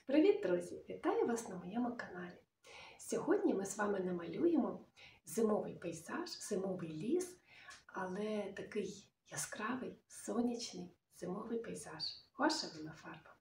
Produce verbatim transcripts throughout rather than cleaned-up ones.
Привіт, друзі! Вітаю вас на моєму каналі. Сьогодні ми з вами намалюємо зимовий пейзаж, зимовий ліс, але такий яскравий, сонячний зимовий пейзаж гуашевими фарбами.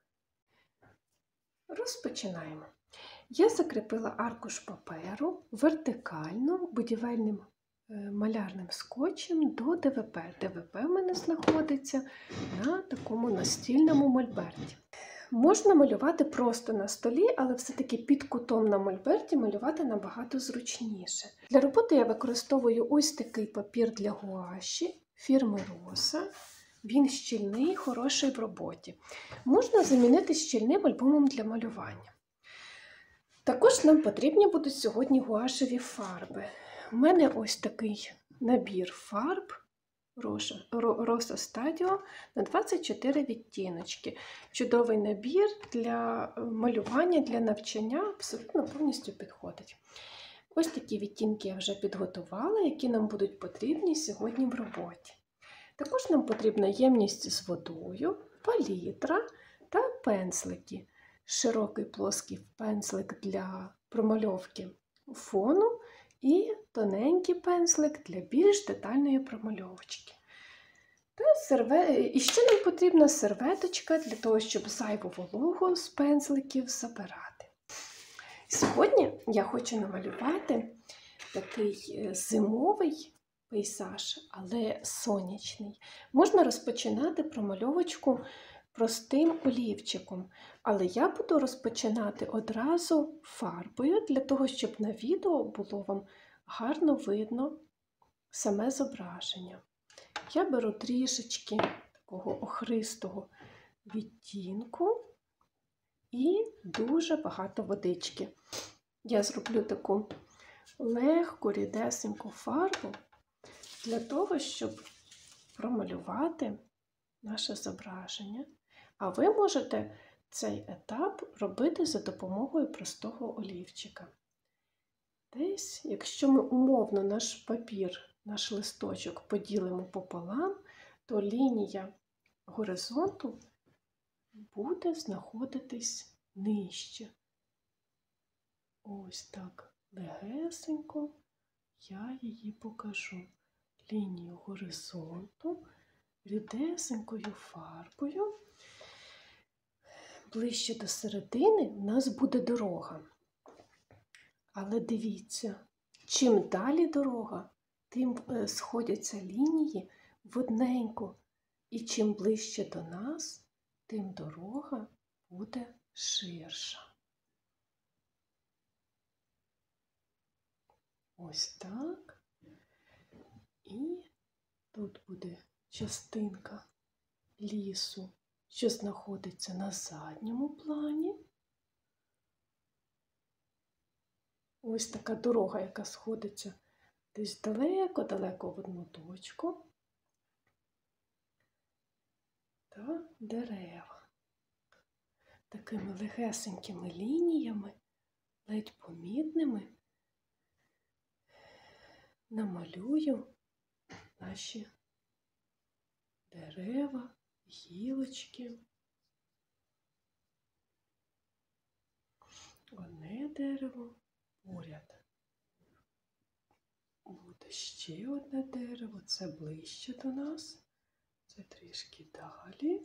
Розпочинаємо. Я закріпила аркуш паперу вертикально будівельним малярним скотчем до ДВП. ДВП в мене знаходиться на такому настільному мольберті. Можна малювати просто на столі, але все-таки під кутом на мольберті малювати набагато зручніше. Для роботи я використовую ось такий папір для гуаші фірми Роса. Він щільний, хороший в роботі. Можна замінити щільним альбомом для малювання. Також нам потрібні будуть сьогодні гуашеві фарби. У мене ось такий набір фарб Rosa Studio на двадцять чотири відтіночки. Чудовий набір для малювання, для навчання, абсолютно повністю підходить. Ось такі відтінки я вже підготувала, які нам будуть потрібні сьогодні в роботі. Також нам потрібна ємність з водою, палітра та пензлики. Широкий плоский пензлик для промальовки фону і тоненький пензлик для більш детальної промальовочки. Та серве... І ще нам потрібна серветочка для того, щоб зайву вологу з пензликів забирати. Сьогодні я хочу намалювати такий зимовий пейзаж, але сонячний. Можна розпочинати промальовочку простим олівчиком, але я буду розпочинати одразу фарбою, для того, щоб на відео було вам гарно видно саме зображення. Я беру трішечки такого охристого відтінку і дуже багато водички. Я зроблю таку легку, рідесеньку фарбу для того, щоб промалювати наше зображення. А ви можете цей етап робити за допомогою простого олівчика. Десь, якщо ми умовно наш папір, наш листочок поділимо пополам, то лінія горизонту буде знаходитись нижче. Ось так легесенько я її покажу. Лінію горизонту рідесенькою фарбою. Ближче до середини в нас буде дорога. Але дивіться, чим далі дорога, тим сходяться лінії в одненьку. І чим ближче до нас, тим дорога буде ширша. Ось так. І тут буде частинка лісу, що знаходиться на задньому плані. Ось така дорога, яка сходиться десь далеко-далеко в одну точку. Та дерева. Такими легесенькими лініями, ледь помітними, намалюю наші дерева, гілочки. Одне дерево, поряд буде ще одне дерево, це ближче до нас, це трішки далі.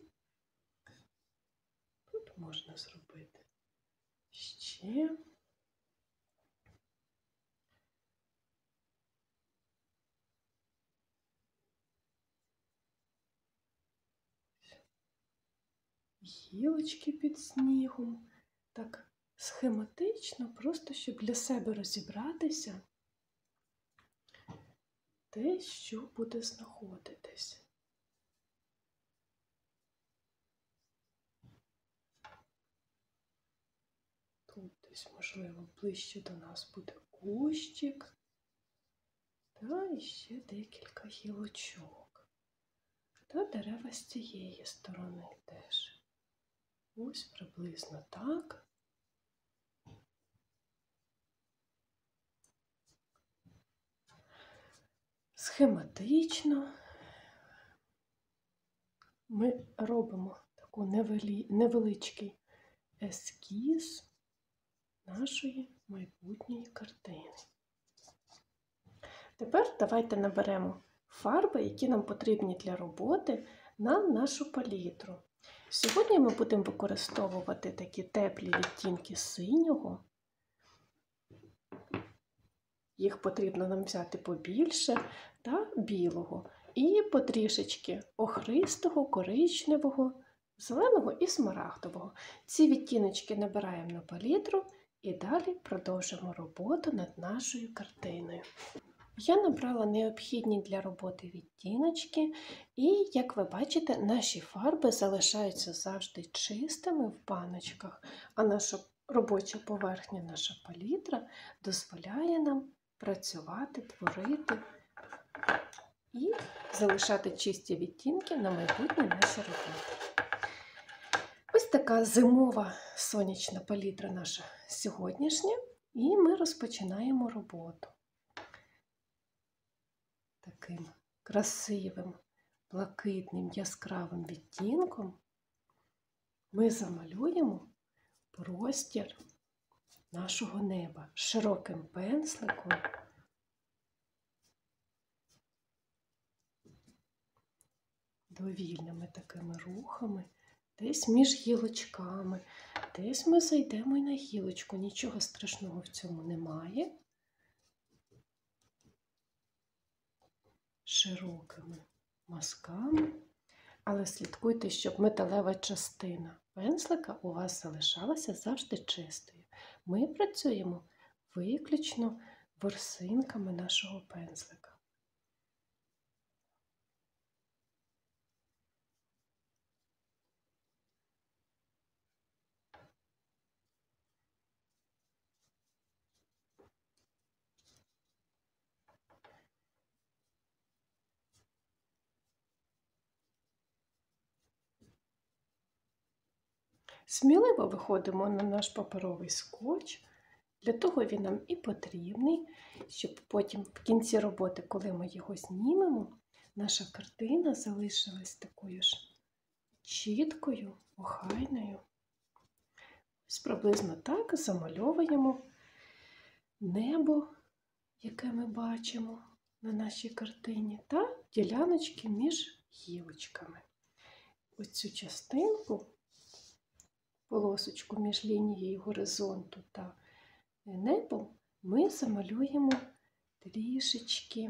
Тут можна зробити ще. Гілочки під снігом, так схематично, просто щоб для себе розібратися, де що буде знаходитись. Тут десь, можливо, ближче до нас буде кущик, та ще декілька гілочок. Та дерева з цієї сторони теж. Ось приблизно так. Схематично ми робимо таку невеличкий ескіз нашої майбутньої картини. Тепер давайте наберемо фарби, які нам потрібні для роботи на нашу палітру. Сьогодні ми будемо використовувати такі теплі відтінки синього. Їх потрібно нам взяти побільше, та білого. І потрішечки охристого, коричневого, зеленого і смарагдового. Ці відтіночки набираємо на палітру і далі продовжимо роботу над нашою картиною. Я набрала необхідні для роботи відтіночки, і, як ви бачите, наші фарби залишаються завжди чистими в баночках, а наша робоча поверхня, наша палітра, дозволяє нам працювати, творити і залишати чисті відтінки на майбутнє наші роботи. Ось така зимова сонячна палітра наша сьогоднішня, і ми розпочинаємо роботу. Таким красивим, блакитним, яскравим відтінком ми замалюємо простір нашого неба широким пензликом. Довільними такими рухами, десь між гілочками, десь ми зайдемо і на гілочку, нічого страшного в цьому немає. Широкими мазками, але слідкуйте, щоб металева частина пензлика у вас залишалася завжди чистою. Ми працюємо виключно ворсинками нашого пензлика. Сміливо виходимо на наш паперовий скотч. Для того він нам і потрібний, щоб потім в кінці роботи, коли ми його знімемо, наша картина залишилась такою ж чіткою, охайною. Ось приблизно так замальовуємо небо, яке ми бачимо на нашій картині, та діляночки між гілочками. Ось цю частинку, полосочку між лінією горизонту та небом, ми замалюємо трішечки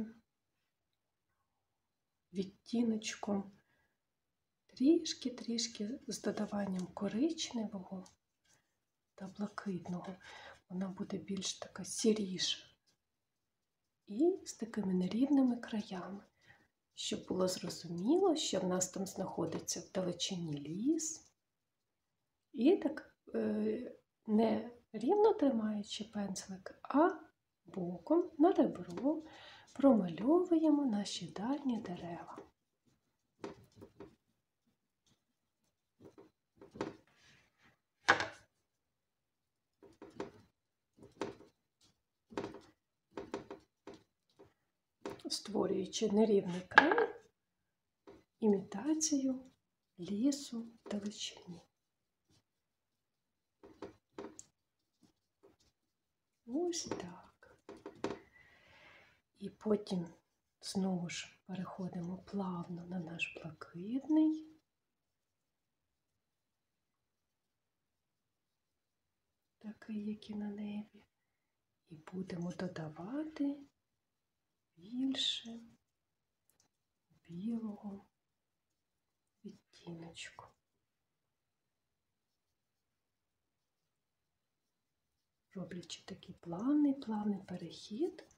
відтіночком, трішки-трішки з додаванням коричневого та блакитного. Вона буде більш така сіріша і з такими нерівними краями, щоб було зрозуміло, що в нас там знаходиться вдалечині ліс. І так, не рівно тримаючи пензлик, а боком на ребро промальовуємо наші дальні дерева. Створюючи нерівний край, імітацію лісу вдалечині. Ось так. І потім знову ж переходимо плавно на наш блакитний. Такий, як і на небі. І будемо додавати більше білого відтіночку. Роблячи такий плавний-плавний перехід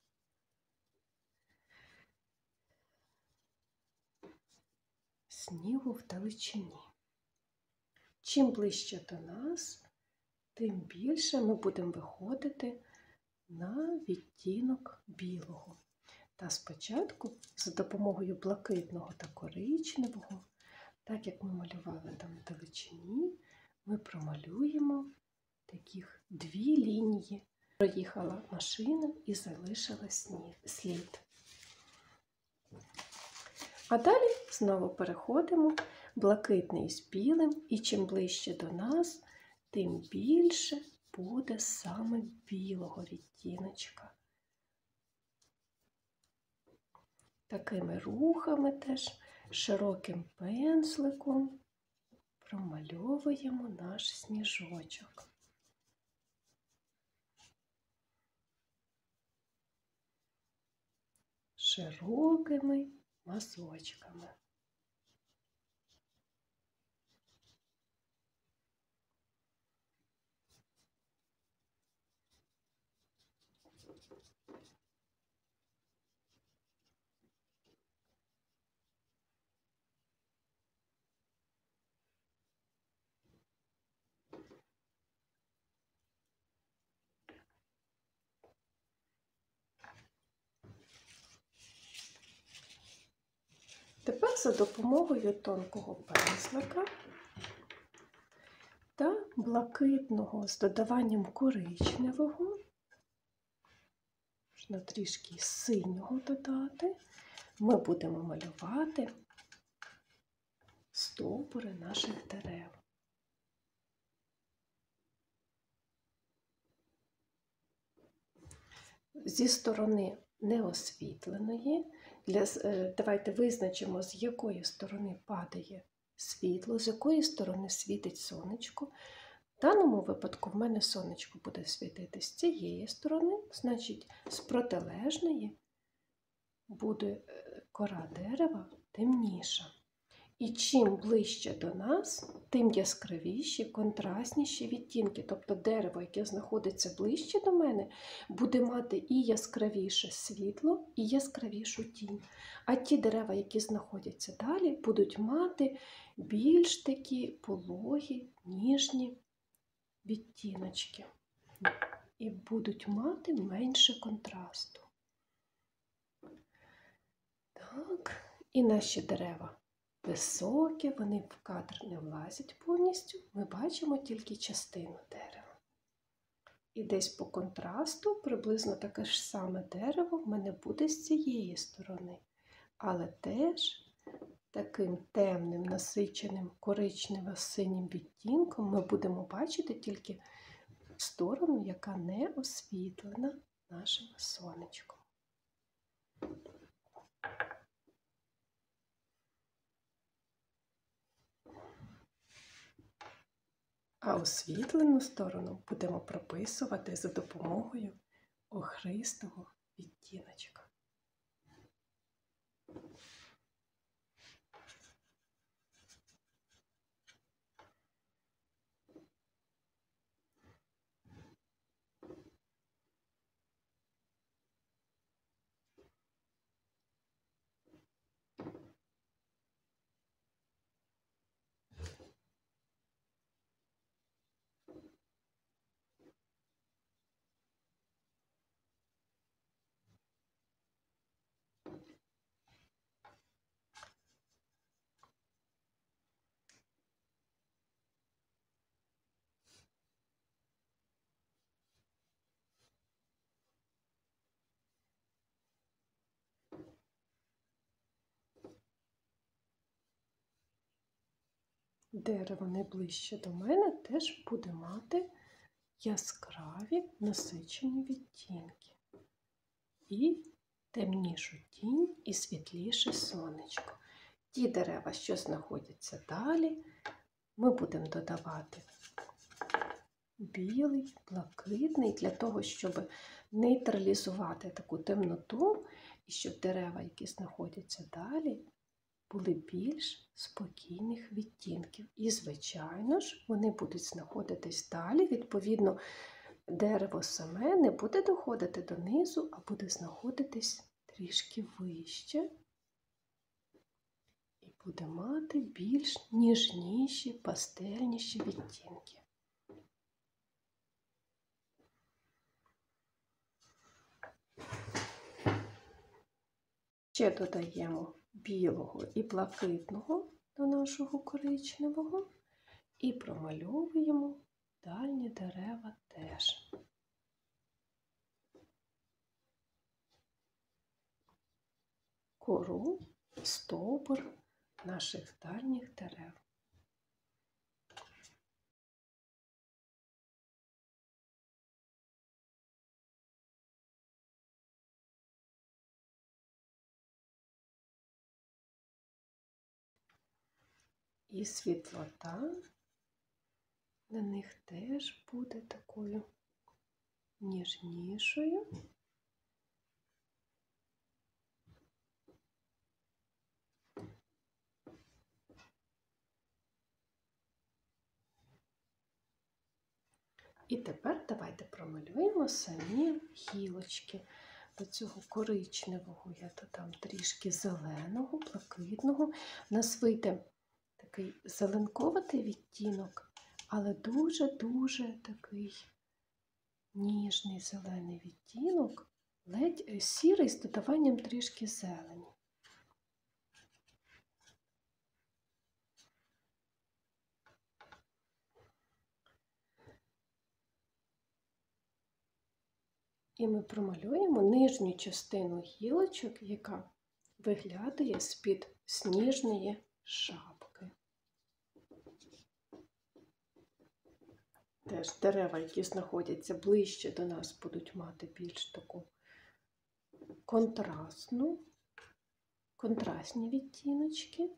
снігу вдалечині. Чим ближче до нас, тим більше ми будемо виходити на відтінок білого. Та спочатку за допомогою блакитного та коричневого, так як ми малювали там вдалечині, ми промалюємо таких дві лінії. Проїхала машина і залишила слід. А далі знову переходимо блакитний з білим, і чим ближче до нас, тим більше буде саме білого відтіночка. Такими рухами теж, широким пензликом промальовуємо наш сніжочок. Широкими мазочками. Тепер за допомогою тонкого пензлика та блакитного з додаванням коричневого, можна трішки синього додати, ми будемо малювати стовбури наших дерев. Зі сторони неосвітленої, для, давайте визначимо, з якої сторони падає світло, з якої сторони світить сонечко. В даному випадку в мене сонечко буде світити з цієї сторони, значить з протилежної буде кора дерева темніша. І чим ближче до нас, тим яскравіші, контрастніші відтінки. Тобто дерево, яке знаходиться ближче до мене, буде мати і яскравіше світло, і яскравішу тінь. А ті дерева, які знаходяться далі, будуть мати більш такі пологі, ніжні відтіночки. І будуть мати менше контрасту. Так, і наші дерева високі, вони в кадр не влазять повністю, ми бачимо тільки частину дерева. І десь по контрасту приблизно таке ж саме дерево в мене буде з цієї сторони. Але теж таким темним, насиченим коричнево-синім відтінком ми будемо бачити тільки сторону, яка не освітлена нашим сонечком. А освітлену сторону будемо прописувати за допомогою охристого відтіночка. Дерево найближче до мене теж буде мати яскраві насичені відтінки. І темнішу тінь, і світліше сонечко. Ті дерева, що знаходяться далі, ми будемо додавати білий, блакитний, для того, щоб нейтралізувати таку темноту, і щоб дерева, які знаходяться далі, були більш спокійних відтінків. І, звичайно ж, вони будуть знаходитись далі, відповідно, дерево саме не буде доходити донизу, а буде знаходитись трішки вище і буде мати більш ніжніші, пастельніші відтінки. Ще додаємо білого і блакитного до нашого коричневого і промальовуємо дальні дерева теж. Кору, стовбур наших дальніх дерев. І світлота на них теж буде такою ніжнішою. І тепер давайте промалюємо самі гілочки. До цього коричневого я додам трішки зеленого, блакитного. У нас вийде такий зеленковатий відтінок, але дуже-дуже такий ніжний зелений відтінок, ледь сірий з додаванням трішки зелені. І ми промалюємо нижню частину гілочок, яка виглядає з-під сніжної шапки. Теж дерева, які знаходяться ближче до нас, будуть мати більш таку контрастну, контрастні відтіночки.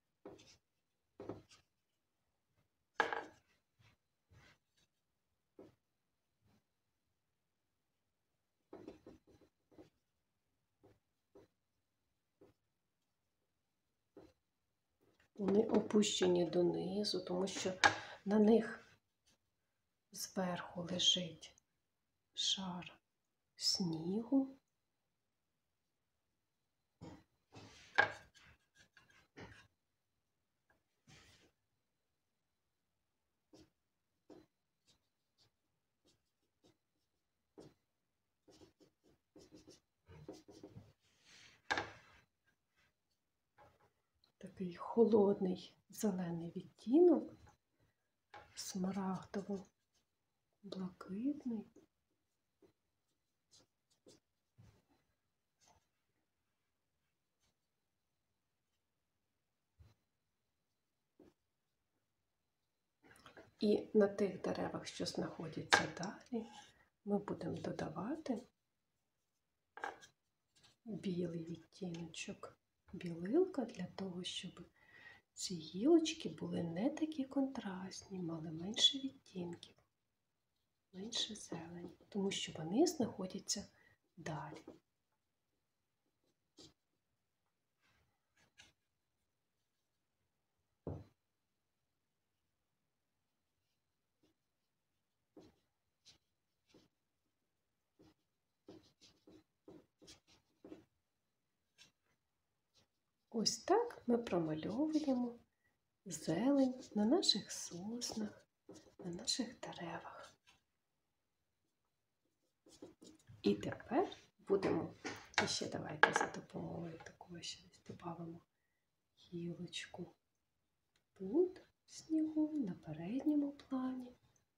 Вони опущені донизу, тому що на них зверху лежить шар снігу. Такий холодний зелений відтінок, смарагдово-блакитний. І на тих деревах, що знаходяться далі, ми будемо додавати білий відтіночок, білилка, для того, щоб ці гілочки були не такі контрастні, мали менше відтінків, менше зелені, тому що вони знаходяться далі. Ось так ми промальовуємо зелень на наших соснах, на наших деревах. І тепер будемо, і ще давайте за допомогою такого ще додамо гілочку тут в снігу на передньому плані.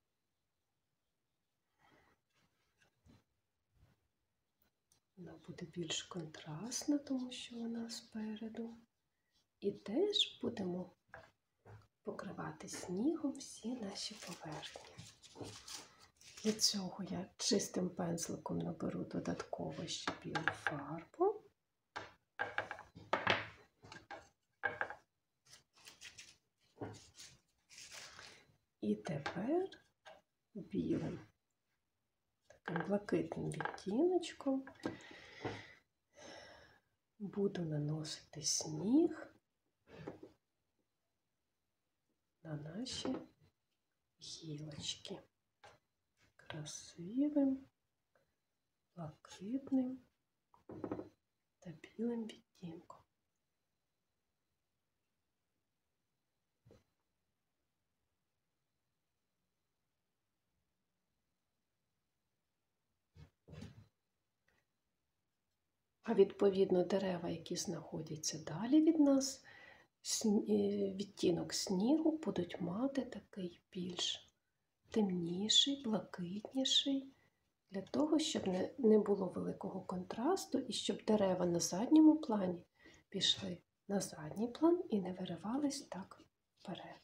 Вона буде більш контрастна, тому що вона спереду. І теж будемо покривати снігом всі наші поверхні. Для цього я чистим пензликом наберу додатково ще білу фарбу. І тепер білим, таким блакитним відтіночком буду наносити сніг на наші гілочки красивим, блакитним та білим відтінком. А відповідно дерева, які знаходяться далі від нас, відтінок снігу будуть мати такий більш темніший, блакитніший, для того, щоб не, не було великого контрасту і щоб дерева на задньому плані пішли на задній план і не виривались так вперед.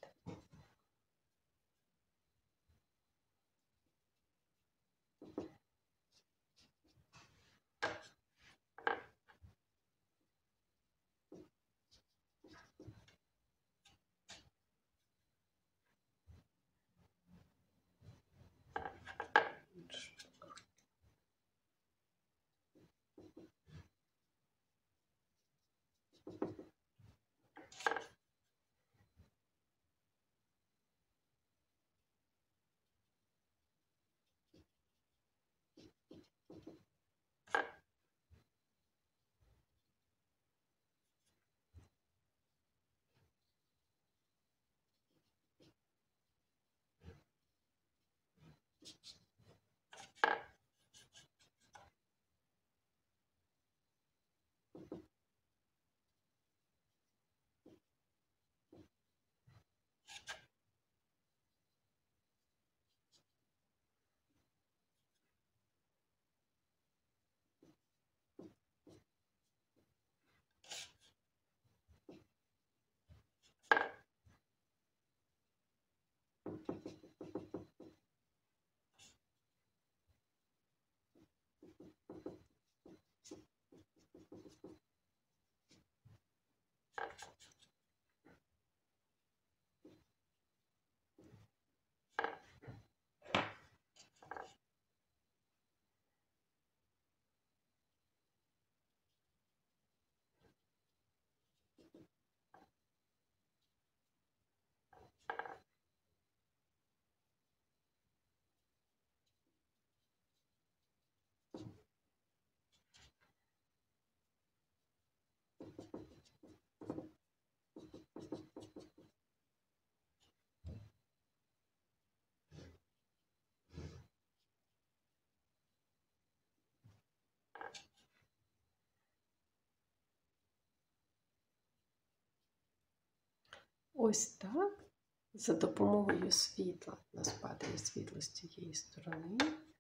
Ось так, за допомогою світла, у нас падає світло з цієї сторони,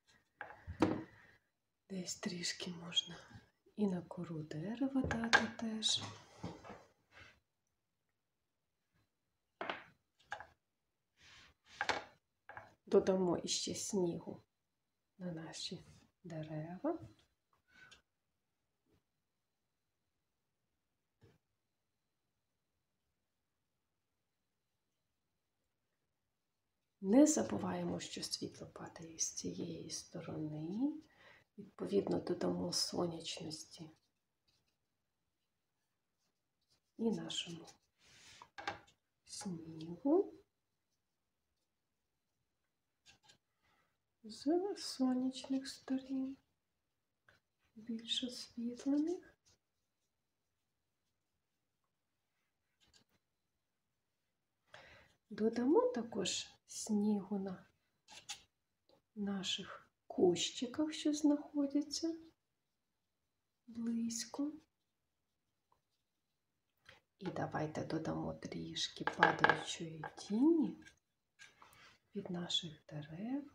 десь трішки можна і на кору дерева дати теж. Додамо іще снігу на наші дерева. Не забуваємо, що світло падає з цієї сторони. Відповідно, додамо сонячності і нашому снігу з сонячних сторін, більш освітлених. Додамо також снігу на наших кущиках, що знаходяться близько. І давайте додамо трішки падаючої тіні від наших дерев.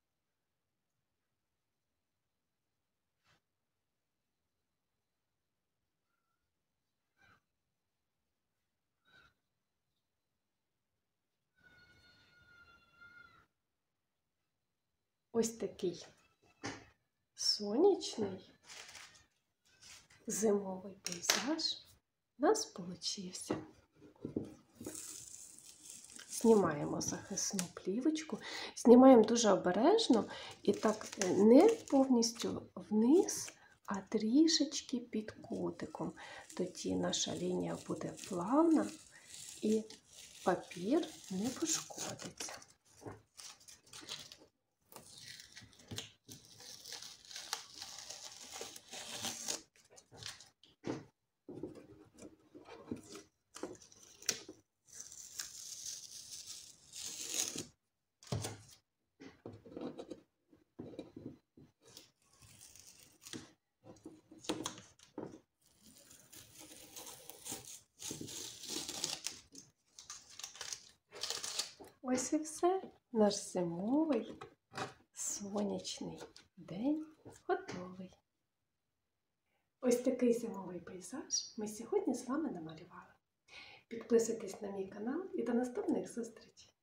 Ось такий сонячний зимовий пейзаж у нас получився. Знімаємо захисну плівочку, знімаємо дуже обережно і так не повністю вниз, а трішечки під кутиком. Тоді наша лінія буде плавна і папір не пошкодиться. Ось і все. Наш зимовий сонячний день готовий. Ось такий зимовий пейзаж ми сьогодні з вами намалювали. Підписуйтесь на мій канал і до наступних зустрічей!